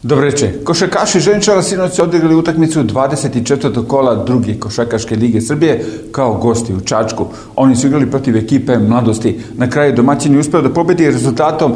Dobro večer. Košarkaši Željničara sinoć su odigrali utakmicu 24. kola druge košarkaške lige Srbije kao gosti u Čačku. Oni su igrali protiv ekipe Mladosti. Na kraju domaćin je uspeo da pobedi rezultatom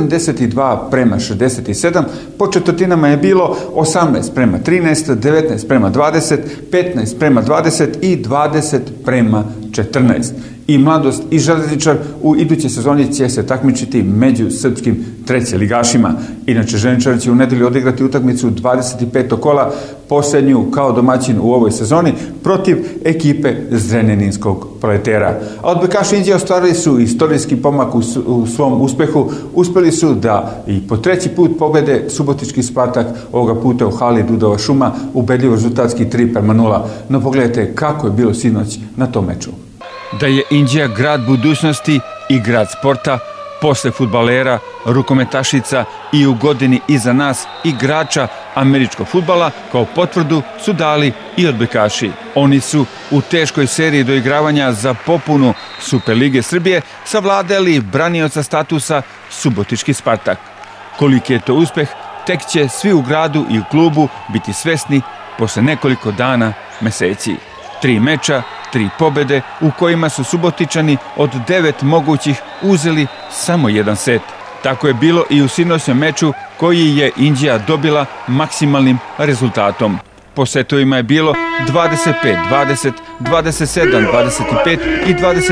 72:67. Po četvrtinama je bilo 18:13, 19:20, 15:20 i 20:14. I Mladost i Željezničar u idućoj sezoni će se takmičiti među srpskim trećeligašima. Inače, Željničar će u nedelju odigrati utakmicu 25. kola, posljednju kao domaćin u ovoj sezoni, protiv ekipe Zrenjaninskog Proletera. A odbojkaši Inđije ostvarili su istorijski pomak u svom uspehu. Uspjeli su da i po treći put pobede subotički Spartak, ovoga puta u hali Dudova Šuma, ubedljivo rezultatski 3:0. No pogledajte kako je bilo sinoć na tom meču. Da je Inđija grad budućnosti i grad sporta, posle fudbalera, rukometašica i u godini iza nas igrača američkog fudbala, kao potvrdu su dali i odbojkaši. Oni su u teškoj seriji doigravanja za popunu Superlige Srbije savladali branioca statusa subotički Spartak. Koliki je to uspeh, tek će svi u gradu i u klubu biti svesni posle nekoliko dana, meseci. 3 meča, 3 pobede u kojima su Subotičani od 9 mogućih uzeli samo jedan set. Tako je bilo i u sinoćnom meču koji je Inđija dobila maksimalnim rezultatom. Po setovima je bilo 25-20, 27-25 i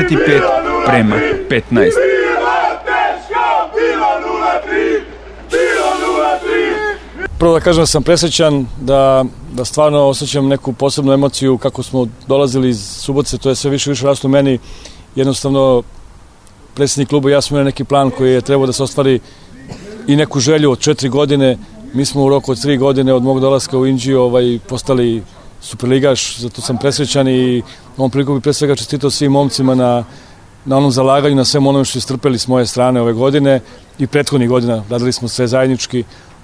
25:15. Prvo da kažem da sam presrećan, da stvarno osjećam neku posebnu emociju kako smo dolazili iz Subotice, to je sve više raslo meni. Jednostavno, predsjednik kluba i ja smo imali neki plan koji je trebao da se ostvari i neku želju od 4 godine. Mi smo u roku od 3 godine od mog dolaska u Inđiju postali superligaš, zato sam presrećan i ovom priliku bi pre svega čestitao svim momcima na onom zalaganju, na svem onom što je strpeli s moje strane ove godine i prethodnih godina. Radili smo sve zajednički,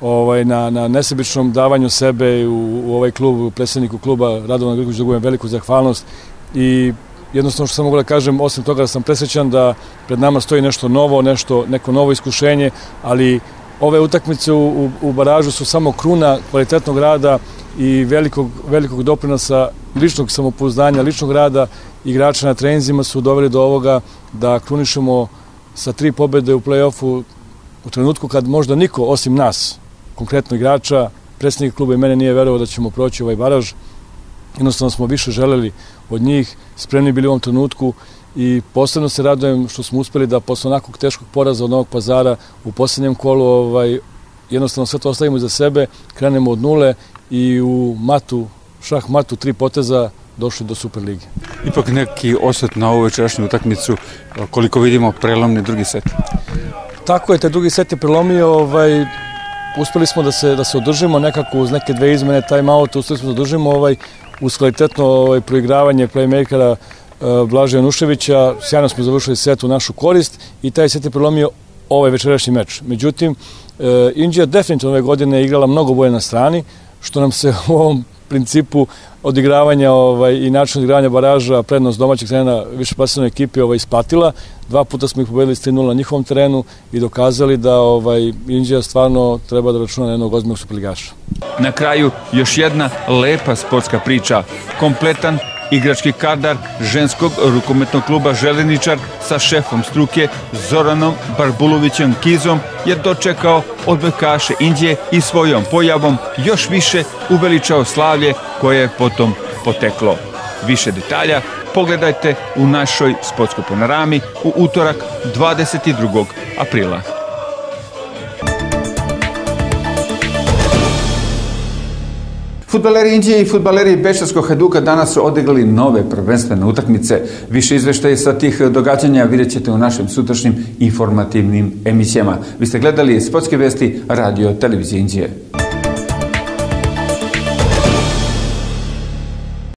na nesebičnom davanju sebe u ovaj klub, predsjedniku kluba Radovanu Grgoviću dugujem veliku zahvalnost i jednostavno što sam mogu da kažem, osim toga da sam presrećan da pred nama stoji nešto novo, neko novo iskušenje, ali ove utakmice u baražu su samo kruna kvalitetnog rada i velikog doprinosa, ličnog samopouzdanja, ličnog rada igrača na treninzima su doveli do ovoga da krunišemo sa 3 pobede u play-offu u trenutku kad možda niko osim nas, konkretno igrača, predsjednik kluba i mene nije verovao da ćemo proći ovaj baraž. Jednostavno smo više želeli od njih, spremni bili u ovom trenutku i posebno se radujem što smo uspeli da posle onakvog teškog poraza od Novog Pazara u posljednjem kolu jednostavno sve to ostavimo iza sebe, krenemo od nule i u šah matu 3 poteza došli do Superlige. Ipak neki osvrt na ovu večerašnju utakmicu, koliko vidimo prelomni drugi set. Tako je, taj drugi set je prelomio, uspeli smo da se održimo nekako uz neke 2 izmene time-outa, uspeli smo da održimo uz kvalitetno proigravanje playmakera Blaža Januševića, sjajno smo završili set u našu korist i taj set je prelomio ovaj večerašnji meč. Međutim, Inđija definitivno ove godine igrala mnogo bolje na strani, što nam se u ovom principu odigravanja i način odigravanja baraža, prednost domaćeg terena više plasirane ekipi isplatila. 2 puta smo ih pobedili s 3:0 na njihovom terenu i dokazali da Inđija stvarno treba da računa na jednog ozbiljnog superligaša. Na kraju još jedna lepa sportska priča. Kompletan igrački kadar ženskog rukometnog kluba Željezničar sa šefom struke Zoranom Barbulovićem Kizom je dočekao odbojkaše Inđije i svojom pojavom još više uveličao slavlje koje je potom poteklo. Više detalja pogledajte u našoj sportskoj panorami u utorak 22. aprila. Fudbaleri Inđije i fudbaleri Bečarskog Hajduka danas su odigrali nove prvenstvene utakmice. Više izveštaje sa tih događanja vidjet ćete u našim sutrašnjim informativnim emisijama. Vi ste gledali Sportske vesti Radio Televizije Inđije.